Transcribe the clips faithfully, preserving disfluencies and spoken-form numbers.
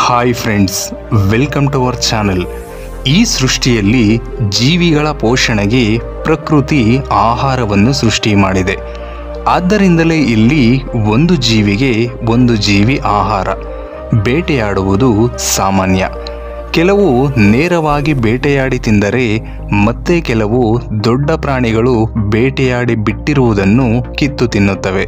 Hi friends, welcome to our channel. ಈ ಸೃಷ್ಟಿಯಲ್ಲಿ ಜೀವಿಗಳ ಪೋಷಣೆಗೆ ಪ್ರಕೃತಿ ಆಹಾರವನ್ನು ಸೃಷ್ಟಿ ಮಾಡಿದೆ. ಆದ್ದರಿಂದಲೇ ಇಲ್ಲಿ ಒಂದು ಜೀವಿಗೆ ಒಂದು ಜೀವಿ ಆಹಾರ. ಬೇಟೆಯಾಡುವುದು ಸಾಮಾನ್ಯ. ಕೆಲವು ನೇರವಾಗಿ ಬೇಟೆಯಾಡಿ ತಿಂದರೆ ಮತ್ತೆ ಕೆಲವು ದೊಡ್ಡ ಪ್ರಾಣಿಗಳು ಬೇಟೆಯಾಡಿ ಬಿಟ್ಟಿರುವುದನ್ನು ಕಿತ್ತು ತಿನ್ನುತ್ತವೆ.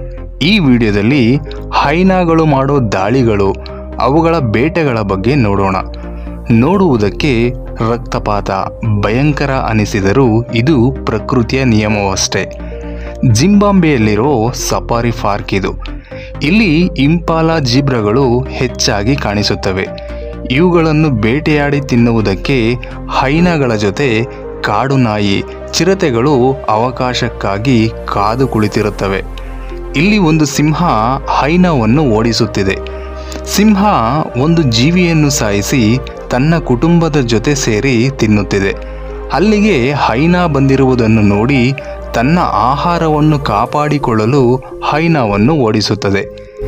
ಈ ವಿಡಿಯೋದಲ್ಲಿ ಹೈನಾಗಳು ಮಾಡೋ ದಾಳಿಗಳು, ಅವುಗಳ ಬೇಟೆಗಳ ಬಗ್ಗೆ ನೋಡೋಣ. ನೋಡುವುದಕ್ಕೆ ರಕ್ತಪಾತ ಭಯಂಕರ ಅನಿಸಿದರೂ ಇದು ಪ್ರಕೃತಿಯ ನಿಯಮವಷ್ಟೇ. ಜಿಂಬಾಬ್ವೆಯಲ್ಲಿರೋ ಸಫಾರಿ ಪಾರ್ಕ್ ಇದು. ಇಲ್ಲಿ ಇಂಪಾಲ ಜೀಬ್ರಾಗಳು ಹೆಚ್ಚಾಗಿ ಕಾಣಿಸುತ್ತವೆ. ಇವುಗಳನ್ನು ಬೇಟೆಯಾಡಿ ತಿನ್ನುವುದಕ್ಕೆ ಹೈನಾಗಳ ಜೊತೆ ಕಾಡು ನಾಯಿ, ಚಿರತೆಗಳು ಅವಕಾಶಕ್ಕಾಗಿ ಕಾದು ಕುಳಿತಿರುತ್ತವೆ. ಇಲ್ಲಿ ಒಂದು ಸಿಂಹ ಹೈನಾವನ್ನು ಓಡಿಸುತ್ತಿದೆ. ಸಿಂಹ ಒಂದು ಜೀವಿಯನ್ನು ಸಾಯಿಸಿ ತನ್ನ ಕುಟುಂಬದ ಜೊತೆ ಸೇರಿ ತಿನ್ನುತ್ತಿದೆ. ಅಲ್ಲಿಗೆ ಹೈನಾ ಬಂದಿರುವುದನ್ನು ನೋಡಿ ತನ್ನ ಆಹಾರವನ್ನು ಕಾಪಾಡಿಕೊಳ್ಳಲು ಹೈನಾವನ್ನು ಓಡಿಸುತ್ತದೆ.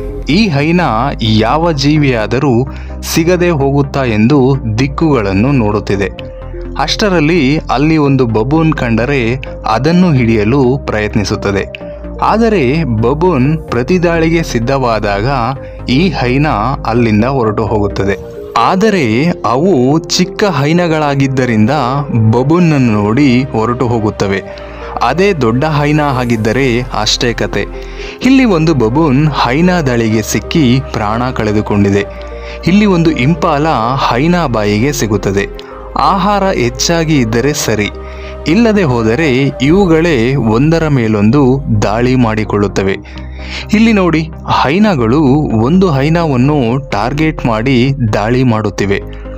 ಈ ಹೈನಾ ಯಾವ ಜೀವಿಯಾದರೂ ಸಿಗದೆ ಹೋಗುತ್ತಾ ಎಂದು ದಿಕ್ಕುಗಳನ್ನು ನೋಡುತ್ತಿದೆ. ಅಷ್ಟರಲ್ಲಿ ಅಲ್ಲಿ ಒಂದು ಬಬೂನ್ ಕಂಡರೆ ಅದನ್ನು ಹಿಡಿಯಲು ಪ್ರಯತ್ನಿಸುತ್ತದೆ. ಆದರೆ ಬಬೂನ್ ಪ್ರತಿದಾಳಿಗೆ ಸಿದ್ಧವಾದಾಗ ಈ ಹೈನಾ ಅಲ್ಲಿಂದ ಹೊರಟು ಹೋಗುತ್ತದೆ. ಆದರೆ ಅವು ಚಿಕ್ಕ ಹೈನಾಗಳಾಗಿದ್ದರಿಂದ ಬಬೂನನ್ನು ನೋಡಿ ಹೊರಟು ಹೋಗುತ್ತವೆ. ಅದೇ ದೊಡ್ಡ ಹೈನಾ ಆಗಿದ್ದರೆ ಅಷ್ಟೇ ಕತೆ. ಇಲ್ಲಿ ಒಂದು ಬಬೂನ್ ಹೈನಾ ದಾಳಿಗೆ ಸಿಕ್ಕಿ ಪ್ರಾಣ ಕಳೆದುಕೊಂಡಿದೆ. ಇಲ್ಲಿ ಒಂದು ಇಂಪಾಲ ಹೈನಾ ಬಾಯಿಗೆ ಸಿಗುತ್ತದೆ. ಆಹಾರ ಹೆಚ್ಚಾಗಿ ಇದ್ದರೆ ಸರಿ, ಇಲ್ಲದೆ ಹೋದರೆ ಇವುಗಳೇ ಒಂದರ ಮೇಲೊಂದು ದಾಳಿ ಮಾಡಿಕೊಳ್ಳುತ್ತವೆ. ಇಲ್ಲಿ ನೋಡಿ, ಹೈನಾಗಳು ಒಂದು ಹೈನಾವನ್ನು ಟಾರ್ಗೆಟ್ ಮಾಡಿ ದಾಳಿ ಮಾಡುತ್ತಿವೆ.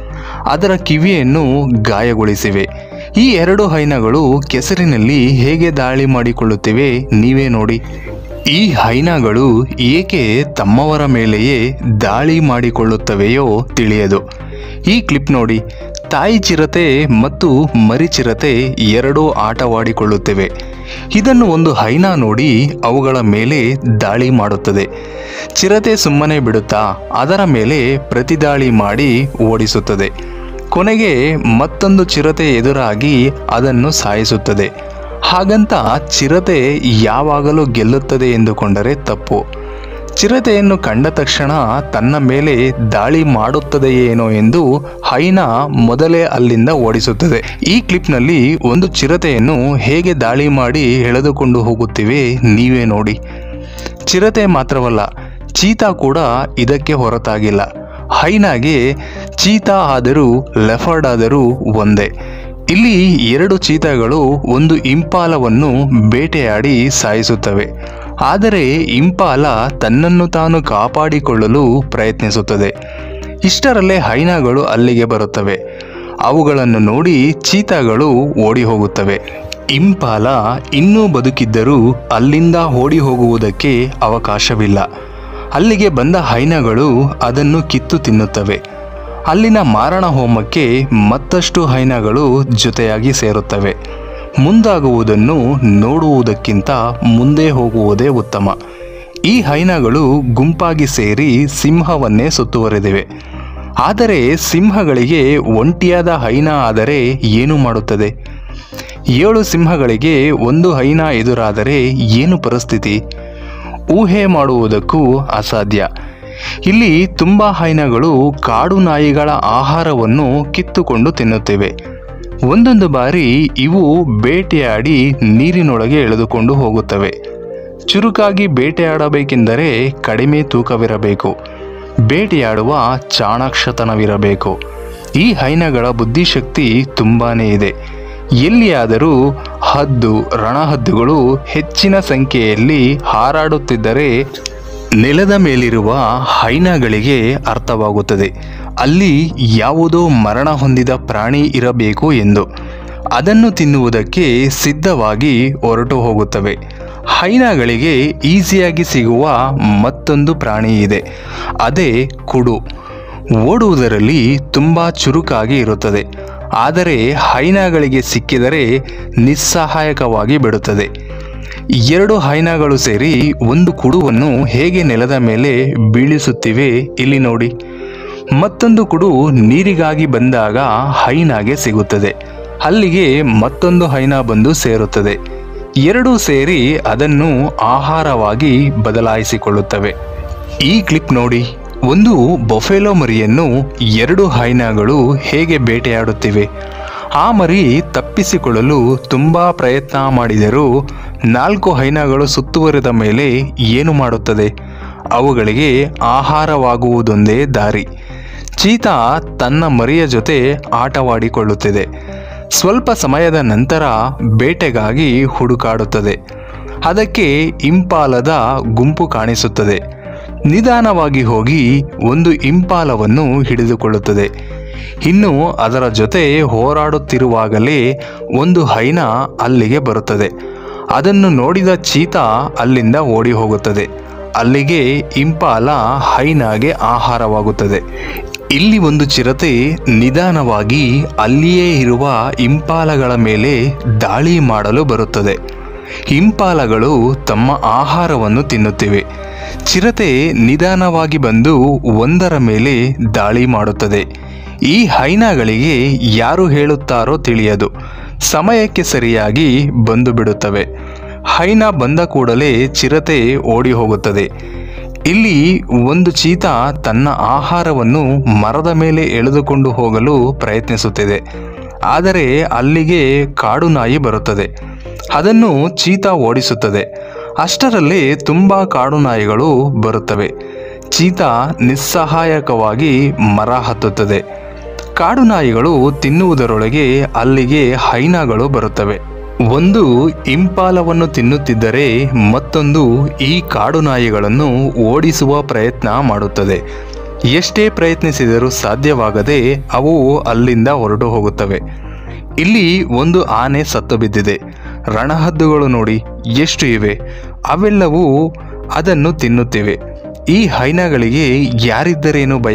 ಅದರ ಕಿವಿಯನ್ನು ಗಾಯಗೊಳಿಸಿವೆ. ಈ ಎರಡು ಹೈನಾಗಳು ಕೆಸರಿನಲ್ಲಿ ಹೇಗೆ ದಾಳಿ ಮಾಡಿಕೊಳ್ಳುತ್ತಿವೆ ನೀವೇ ನೋಡಿ. ಈ ಹೈನಾಗಳು ಏಕೆ ತಮ್ಮವರ ಮೇಲೆಯೇ ದಾಳಿ ಮಾಡಿಕೊಳ್ಳುತ್ತವೆಯೋ ತಿಳಿಯದು. ಈ ಕ್ಲಿಪ್ ನೋಡಿ. ತಾಯಿ ಚಿರತೆ ಮತ್ತು ಮರಿ ಚಿರತೆ ಎರಡೂ ಆಟವಾಡಿಕೊಳ್ಳುತ್ತಿವೆ. ಇದನ್ನು ಒಂದು ಹೈನಾ ನೋಡಿ ಅವುಗಳ ಮೇಲೆ ದಾಳಿ ಮಾಡುತ್ತದೆ. ಚಿರತೆ ಸುಮ್ಮನೆ ಬಿಡುತ್ತಾ ಅದರ ಮೇಲೆ ಪ್ರತಿದಾಳಿ ಮಾಡಿ ಓಡಿಸುತ್ತದೆ. ಕೊನೆಗೆ ಮತ್ತೊಂದು ಚಿರತೆ ಎದುರಾಗಿ ಅದನ್ನು ಸಾಯಿಸುತ್ತದೆ. ಹಾಗಂತ ಚಿರತೆ ಯಾವಾಗಲೂ ಗೆಲ್ಲುತ್ತದೆ ಎಂದುಕೊಂಡರೆ ತಪ್ಪು. ಚಿರತೆಯನ್ನು ಕಂಡ ತಕ್ಷಣ ತನ್ನ ಮೇಲೆ ದಾಳಿ ಮಾಡುತ್ತದೆಯೇನೋ ಎಂದು ಹೈನಾ ಮೊದಲೇ ಅಲ್ಲಿಂದ ಓಡಿಸುತ್ತದೆ. ಈ ಕ್ಲಿಪ್ನಲ್ಲಿ ಒಂದು ಚಿರತೆಯನ್ನು ಹೇಗೆ ದಾಳಿ ಮಾಡಿ ಎಳೆದುಕೊಂಡು ಹೋಗುತ್ತಿವೆ ನೀವೇ ನೋಡಿ. ಚಿರತೆ ಮಾತ್ರವಲ್ಲ, ಚೀತಾ ಕೂಡ ಇದಕ್ಕೆ ಹೊರತಾಗಿಲ್ಲ. ಹೈನಾಗೆ ಚೀತಾ ಆದರೂ ಲೆಫರ್ಡ್ ಆದರೂ ಒಂದೇ. ಇಲ್ಲಿ ಎರಡು ಚೀತಾಗಳು ಒಂದು ಇಂಪಾಲವನ್ನು ಬೇಟೆಯಾಡಿ ಸಾಯಿಸುತ್ತವೆ. ಆದರೆ ಇಂಪಾಲ ತನ್ನನ್ನು ತಾನು ಕಾಪಾಡಿಕೊಳ್ಳಲು ಪ್ರಯತ್ನಿಸುತ್ತದೆ. ಇಷ್ಟರಲ್ಲೇ ಹೈನಾಗಳು ಅಲ್ಲಿಗೆ ಬರುತ್ತವೆ. ಅವುಗಳನ್ನು ನೋಡಿ ಚೀತಾಗಳು ಓಡಿ ಹೋಗುತ್ತವೆ. ಇಂಪಾಲ ಇನ್ನೂ ಬದುಕಿದ್ದರೂ ಅಲ್ಲಿಂದ ಓಡಿ ಹೋಗುವುದಕ್ಕೆ ಅವಕಾಶವಿಲ್ಲ. ಅಲ್ಲಿಗೆ ಬಂದ ಹೈನಾಗಳು ಅದನ್ನು ಕಿತ್ತು ತಿನ್ನುತ್ತವೆ. ಅಲ್ಲಿನ ಮಾರಣ ಹೋಮಕ್ಕೆ ಮತ್ತಷ್ಟು ಹೈನಾಗಳು ಜೊತೆಯಾಗಿ ಸೇರುತ್ತವೆ. ಮುಂದಾಗುವುದನ್ನು ನೋಡುವುದಕ್ಕಿಂತ ಮುಂದೆ ಹೋಗುವುದೇ ಉತ್ತಮ. ಈ ಹೈನಾಗಳು ಗುಂಪಾಗಿ ಸೇರಿ ಸಿಂಹವನ್ನೇ ಸುತ್ತುವರೆದಿವೆ. ಆದರೆ ಸಿಂಹಗಳಿಗೆ ಒಂಟಿಯಾದ ಹೈನಾ ಆದರೆ ಏನು ಮಾಡುತ್ತದೆ? ಏಳು ಸಿಂಹಗಳಿಗೆ ಒಂದು ಹೈನಾ ಎದುರಾದರೆ ಏನು ಪರಿಸ್ಥಿತಿ? ಊಹೆ ಮಾಡುವುದಕ್ಕೂ ಅಸಾಧ್ಯ. ಇಲ್ಲಿ ತುಂಬ ಹೈನಾಗಳು ಕಾಡು ನಾಯಿಗಳ ಆಹಾರವನ್ನು ಕಿತ್ತುಕೊಂಡು ತಿನ್ನುತ್ತಿವೆ. ಒಂದೊಂದು ಬಾರಿ ಇವು ಬೇಟೆಯಾಡಿ ನೀರಿನೊಳಗೆ ಎಳೆದುಕೊಂಡು ಹೋಗುತ್ತವೆ. ಚುರುಕಾಗಿ ಬೇಟೆಯಾಡಬೇಕೆಂದರೆ ಕಡಿಮೆ ತೂಕವಿರಬೇಕು. ಬೇಟೆಯಾಡುವ ಚಾಣಾಕ್ಷತನವಿರಬೇಕು. ಈ ಹೈನಾಗಳ ಬುದ್ಧಿಶಕ್ತಿ ತುಂಬಾನೇ ಇದೆ. ಎಲ್ಲಿಯಾದರೂ ಹದ್ದು, ರಣಹದ್ದುಗಳು ಹೆಚ್ಚಿನ ಸಂಖ್ಯೆಯಲ್ಲಿ ಹಾರಾಡುತ್ತಿದ್ದರೆ ನೆಲದ ಮೇಲಿರುವ ಹೈನಾಗಳಿಗೆ ಅರ್ಥವಾಗುತ್ತದೆ ಅಲ್ಲಿ ಯಾವುದೋ ಮರಣ ಹೊಂದಿದ ಪ್ರಾಣಿ ಇರಬೇಕು ಎಂದು. ಅದನ್ನು ತಿನ್ನುವುದಕ್ಕೆ ಸಿದ್ಧವಾಗಿ ಹೊರಟು ಹೋಗುತ್ತವೆ. ಹೈನಾಗಳಿಗೆ ಈಸಿಯಾಗಿ ಸಿಗುವ ಮತ್ತೊಂದು ಪ್ರಾಣಿ ಇದೆ, ಅದೇ ಕುಡು. ಓಡುವುದರಲ್ಲಿ ತುಂಬ ಚುರುಕಾಗಿ ಇರುತ್ತದೆ. ಆದರೆ ಹೈನಾಗಳಿಗೆ ಸಿಕ್ಕಿದರೆ ನಿಸ್ಸಹಾಯಕವಾಗಿ ಬಿಡುತ್ತದೆ. ಎರಡು ಹೈನಾಗಳು ಸೇರಿ ಒಂದು ಕುಡುವನ್ನು ಹೇಗೆ ನೆಲದ ಮೇಲೆ ಬೀಳಿಸುತ್ತಿವೆ ಇಲ್ಲಿ ನೋಡಿ. ಮತ್ತೊಂದು ಕುಡು ನೀರಿಗಾಗಿ ಬಂದಾಗ ಹೈನಾಗೆ ಸಿಗುತ್ತದೆ. ಅಲ್ಲಿಗೆ ಮತ್ತೊಂದು ಹೈನ ಬಂದು ಸೇರುತ್ತದೆ. ಎರಡೂ ಸೇರಿ ಅದನ್ನು ಆಹಾರವಾಗಿ ಬದಲಾಯಿಸಿಕೊಳ್ಳುತ್ತವೆ. ಈ ಕ್ಲಿಪ್ ನೋಡಿ. ಒಂದು ಬಫೆಲೋ ಮರಿಯನ್ನು ಎರಡು ಹೈನಾಗಳು ಹೇಗೆ ಬೇಟೆಯಾಡುತ್ತಿವೆ. ಆ ಮರಿ ತಪ್ಪಿಸಿಕೊಳ್ಳಲು ತುಂಬ ಪ್ರಯತ್ನ ಮಾಡಿದರೂ ನಾಲ್ಕು ಹೈನಾಗಳು ಸುತ್ತುವರಿದ ಮೇಲೆ ಏನು ಮಾಡುತ್ತದೆ? ಅವುಗಳಿಗೆ ಆಹಾರವಾಗುವುದೊಂದೇ ದಾರಿ. ಚೀತಾ ತನ್ನ ಮರಿಯ ಜೊತೆ ಆಟವಾಡಿಕೊಳ್ಳುತ್ತಿದೆ. ಸ್ವಲ್ಪ ಸಮಯದ ನಂತರ ಬೇಟೆಗಾಗಿ ಹುಡುಕಾಡುತ್ತದೆ. ಅದಕ್ಕೆ ಇಂಪಾಲದ ಗುಂಪು ಕಾಣಿಸುತ್ತದೆ. ನಿಧಾನವಾಗಿ ಹೋಗಿ ಒಂದು ಇಂಪಾಲವನ್ನು ಹಿಡಿದುಕೊಳ್ಳುತ್ತದೆ. ಇನ್ನು ಅದರ ಜೊತೆ ಹೋರಾಡುತ್ತಿರುವಾಗಲೇ ಒಂದು ಹೈನ ಅಲ್ಲಿಗೆ ಬರುತ್ತದೆ. ಅದನ್ನು ನೋಡಿದ ಚೀತಾ ಅಲ್ಲಿಂದ ಓಡಿ ಹೋಗುತ್ತದೆ. ಅಲ್ಲಿಗೆ ಇಂಪಾಲ ಹೈನಾಗೆ ಆಹಾರವಾಗುತ್ತದೆ. ಇಲ್ಲಿ ಒಂದು ಚಿರತೆ ನಿಧಾನವಾಗಿ ಅಲ್ಲಿಯೇ ಇರುವ ಇಂಪಾಲಗಳ ಮೇಲೆ ದಾಳಿ ಮಾಡಲು ಬರುತ್ತದೆ. ಇಂಪಾಲಗಳು ತಮ್ಮ ಆಹಾರವನ್ನು ತಿನ್ನುತ್ತಿವೆ. ಚಿರತೆ ನಿಧಾನವಾಗಿ ಬಂದು ಒಂದರ ಮೇಲೆ ದಾಳಿ ಮಾಡುತ್ತದೆ. ಈ ಹೈನಾಗಳಿಗೆ ಯಾರು ಹೇಳುತ್ತಾರೋ ತಿಳಿಯದು. ಸಮಯಕ್ಕೆ ಸರಿಯಾಗಿ ಬಂದು ಬಿಡುತ್ತವೆ. ಹೈನ ಬಂದ ಕೂಡಲೇ ಚಿರತೆ ಓಡಿ ಹೋಗುತ್ತದೆ. ಇಲ್ಲಿ ಒಂದು ಚೀತಾ ತನ್ನ ಆಹಾರವನ್ನು ಮರದ ಮೇಲೆ ಎಳೆದುಕೊಂಡು ಹೋಗಲು ಪ್ರಯತ್ನಿಸುತ್ತಿದೆ. ಆದರೆ ಅಲ್ಲಿಗೆ ಕಾಡು ನಾಯಿ ಬರುತ್ತದೆ. ಅದನ್ನು ಚೀತಾ ಓಡಿಸುತ್ತದೆ. ಅಷ್ಟರಲ್ಲಿ ತುಂಬ ಕಾಡು ನಾಯಿಗಳು ಬರುತ್ತವೆ. ಚೀತಾ ನಿಸ್ಸಹಾಯಕವಾಗಿ ಮರ ಹತ್ತುತ್ತದೆ. ಕಾಡು ನಾಯಿಗಳು ತಿನ್ನುವುದರೊಳಗೆ ಅಲ್ಲಿಗೆ ಹೈನಾಗಳು ಬರುತ್ತವೆ. ಒಂದು ಇಂಪಾಲವನ್ನು ತಿನ್ನುತ್ತಿದ್ದರೆ ಮತ್ತೊಂದು ಈ ಕಾಡು ನಾಯಿಗಳನ್ನು ಓಡಿಸುವ ಪ್ರಯತ್ನ ಮಾಡುತ್ತದೆ. ಎಷ್ಟೇ ಪ್ರಯತ್ನಿಸಿದರೂ ಸಾಧ್ಯವಾಗದೆ ಅವು ಅಲ್ಲಿಂದ ಹೊರಟು ಹೋಗುತ್ತವೆ. ಇಲ್ಲಿ ಒಂದು ಆನೆ ಸತ್ತು ಬಿದ್ದಿದೆ. ರಣಹದ್ದುಗಳು ನೋಡಿ ಎಷ್ಟು ಇವೆ. ಅವೆಲ್ಲವೂ ಅದನ್ನು ತಿನ್ನುತ್ತಿವೆ. ಈ ಹೈನಾಗಳಿಗೆ ಯಾರಿದ್ದರೇನು ಭಯ?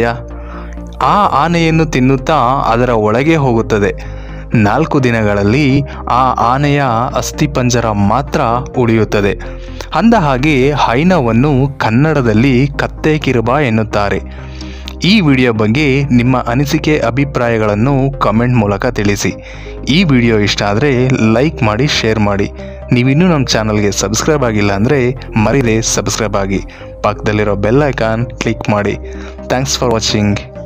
ಆ ಆನೆಯನ್ನು ತಿನ್ನುತ್ತಾ ಅದರ ಒಳಗೆ ಹೋಗುತ್ತದೆ. ನಾಲ್ಕು ದಿನಗಳಲ್ಲಿ ಆ ಆನೆಯ ಅಸ್ಥಿಪಂಜರ ಮಾತ್ರ ಉಳಿಯುತ್ತದೆ. ಅಂದ ಹಾಗೆ ಹೈನವನ್ನು ಕನ್ನಡದಲ್ಲಿ ಕತ್ತೆ ಕಿರುಬ ಎನ್ನುತ್ತಾರೆ. ಈ ವಿಡಿಯೋ ಬಗ್ಗೆ ನಿಮ್ಮ ಅನಿಸಿಕೆ ಅಭಿಪ್ರಾಯಗಳನ್ನು ಕಮೆಂಟ್ ಮೂಲಕ ತಿಳಿಸಿ. ಈ ವಿಡಿಯೋ ಇಷ್ಟ ಆದರೆ ಲೈಕ್ ಮಾಡಿ, ಶೇರ್ ಮಾಡಿ. ನೀವಿನ್ನೂ ನಮ್ಮ ಚಾನಲ್ಗೆ ಸಬ್ಸ್ಕ್ರೈಬ್ ಆಗಿಲ್ಲ ಅಂದರೆ ಮರಿದೆ ಸಬ್ಸ್ಕ್ರೈಬ್ ಆಗಿ. ಪಕ್ಕದಲ್ಲಿರೋ ಬೆಲ್ ಐಕಾನ್ ಕ್ಲಿಕ್ ಮಾಡಿ. Thanks for watching.